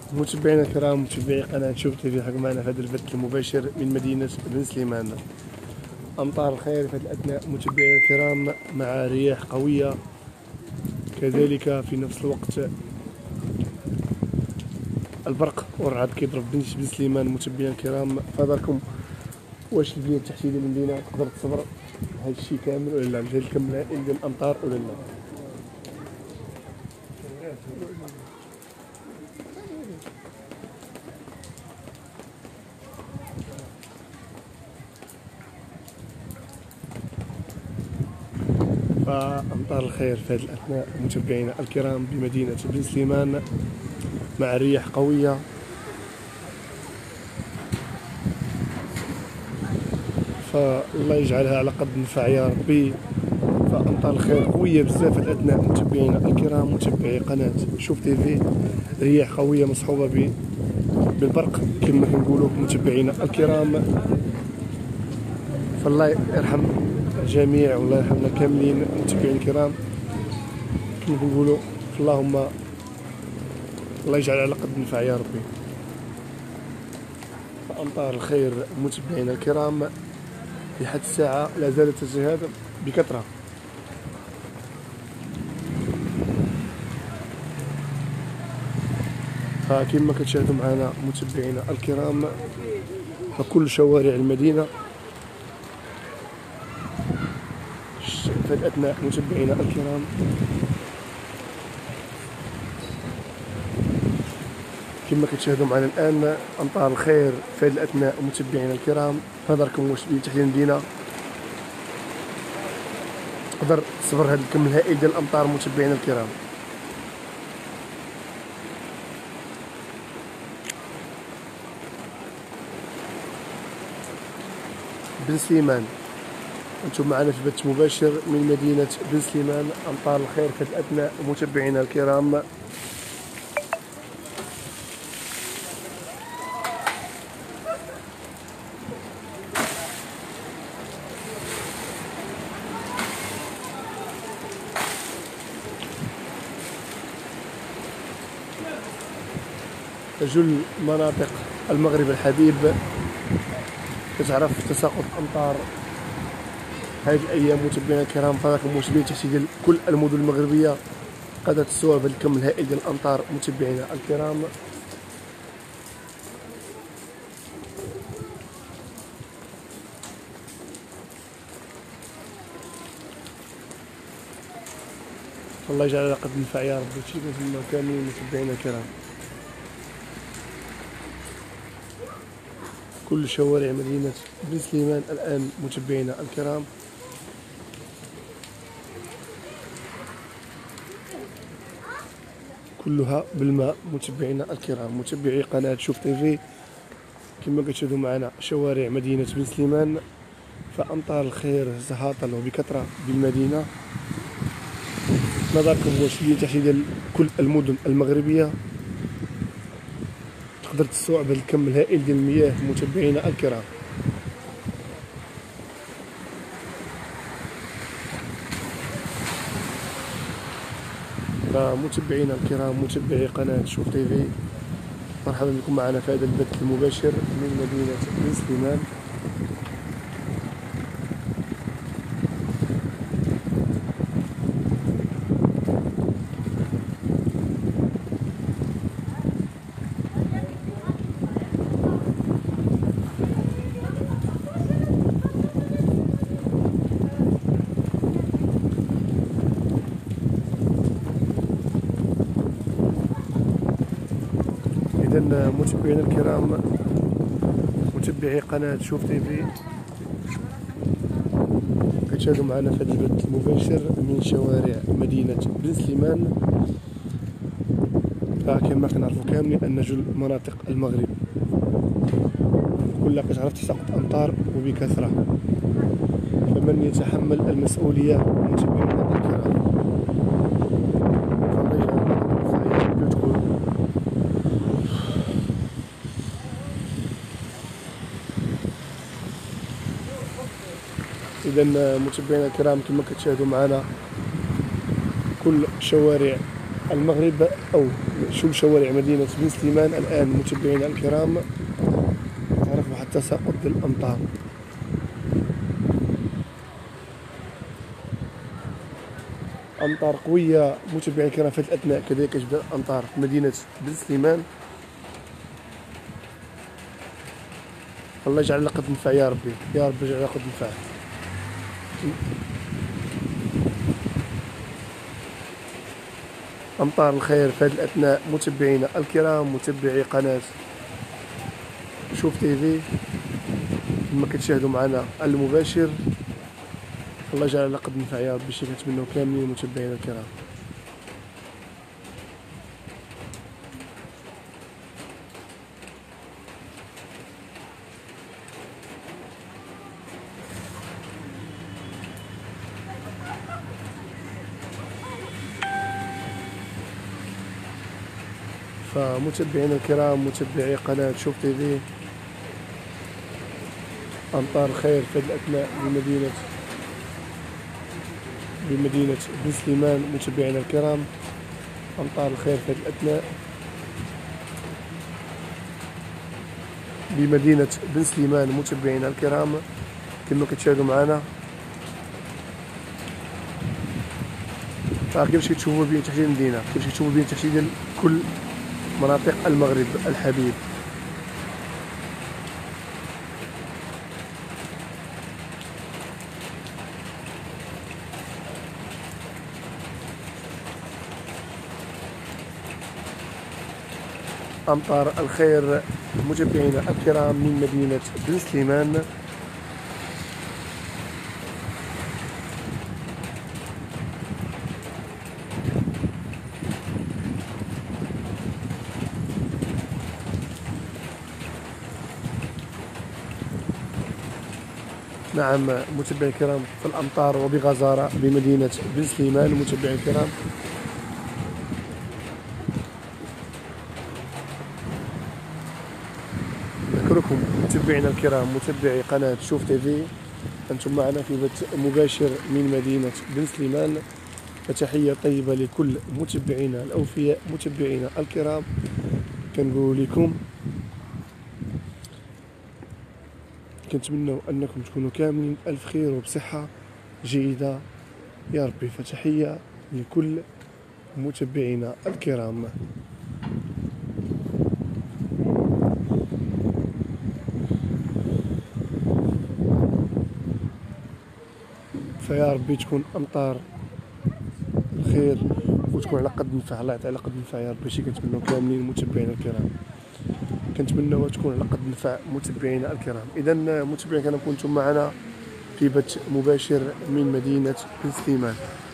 متابعينا الكرام، متابعي قناة شوف تيفي، حق معنا في هذا البث المباشر من مدينة بن سليمان. أمطار الخير في هذه الأثناء متابعينا الكرام، مع رياح قوية، كذلك في نفس الوقت البرق والرعد كيضرب بن سليمان. متابعينا الكرام، فهضركم واش البنية التحتية ديال المدينة تقدر تصبر هذا الشيء كامل ولا لا، هذا الكم الهائل ديال الأمطار ولا لا. فأمطار الخير في هذه الأثناء متابعينا الكرام بمدينة بن سليمان، مع رياح قوية، فالله يجعلها على قد النفع يا ربي. فأمطار الخير قوية بزاف في الأثناء متابعينا الكرام، متابعي قناة شوف تيفي. رياح قوية مصحوبة بالبرق كما كنقولوا متابعينا الكرام. فالله يرحم الجميع والله يرحمنا كاملين متابعين الكرام كما كنقولوا. اللهم الله يجعل على قد النفع يا ربي. فأمطار الخير متابعينا الكرام لحد الساعة لا زالت تزداد بكثرة. فكما كتشاهدوا معنا متابعينا الكرام، فكل شوارع المدينة في الأثناء متابعينا الكرام كما كتشاهدوا معنا الآن. أمطار الخير في هذه الأثناء متابعينا الكرام، نظركم واش اللي تحت المدينة تقدر تصبر هذا الكم الهائل ديال الأمطار متابعينا الكرام. بن سليمان، انتم معنا في بث مباشر من مدينة بن سليمان. أمطار الخير في هذه الأثناء متابعينا الكرام. جل مناطق المغرب الحبيب كتعرف تساقط الأمطار هذه الأيام متابعينا الكرام. فراكم متابعين تحتي ديال كل المدن المغربية قادرة تستوعب هذا الكم الهائل ديال الأمطار متابعينا الكرام. الله يجعل على قد النفع يا رب. هادشي كنتمنى كاملين متابعينا الكرام. كل شوارع مدينة بن سليمان الآن متابعينا الكرام كلها بالماء متابعينا الكرام. متابعي قناة شوف تيفي، كما كتشاهدوا معنا شوارع مدينة بن سليمان. فأمطار الخير تهاطل وبكثرة بالمدينة. نظركم واش اللي تحت ديال كل المدن المغربية تقدر تستوعب هذا الكم الهائل ديال المياه متابعينا الكرام. فمتابعينا الكرام، متابعي قناة شوف تيفي، مرحبا بكم معنا في هذا البث المباشر من مدينة بن سليمان. إذا متابعينا الكرام، متابعي قناة شوف تيفي، كتشاهدوا معنا في هذا البث المباشر من شوارع مدينة بن سليمان. فكما كنعرفوا كاملين أن جل مناطق المغرب كلها كتعرف تساقط أمطار وبكثرة. فمن يتحمل المسؤولية متابعينا الكرام؟ إذا متابعينا الكرام، كما كتشاهدوا معنا كل شوارع المغرب أو شوف شوارع مدينة بن سليمان الآن متابعينا الكرام تعرفوا حتى تساقط الأمطار. أمطار قوية متابعينا الكرام في هذه الأثناء. كذلك تبدأ الأمطار في مدينة بن سليمان. الله يجعل لقد نفع يا ربي، يا رب يجعل لقد نفع. أمطار الخير في هذه الأثناء متابعينا الكرام، متابعي قناة شوف تيفي كما كتشاهدوا معنا المباشر. الله يجعل لقد نفع يا ربي، شي كنتمنوا كاملين متابعينا الكرام. فمتابعينا الكرام متابعي قناة شوف تيفي، أمطار خير في هذه الأثناء بمدينة بن سليمان متابعينا الكرام. أمطار الخير في هذه الأثناء بمدينة بن سليمان متابعينا الكرام كما كتشاهدوا معنا. كيفاش كتشوفوا بين تحديد المدينة، كيفاش كتشوفوا بين تحديد كل مناطق المغرب الحبيب. أمطار الخير متابعينا الكرام من مدينة بن سليمان. نعم متابعي الكرام في الأمطار وبغزارة بمدينة بن سليمان متابعي الكرام. نذكركم متابعينا الكرام متابعي قناة شوف تيفي أنتم معنا في بث مباشر من مدينة بن سليمان. فتحية طيبة لكل متابعينا الأوفياء متابعينا الكرام. كنقول لكم كنتمنوا أنكم تكونوا كاملين ألف خير وبصحة جيدة يا ربي. فتحية لكل متابعينا الكرام. فيا ربي تكون أمطار الخير وتكون على قد نفع، الله يعطي على قد نفع يا ربي. شي كنتمنوا كاملين متابعينا الكرام، كنتمنوا تكون على قد نفع متابعينا الكرام. إذا متابعينا الكرام كنتم معنا في بث مباشر من مدينة بن سليمان.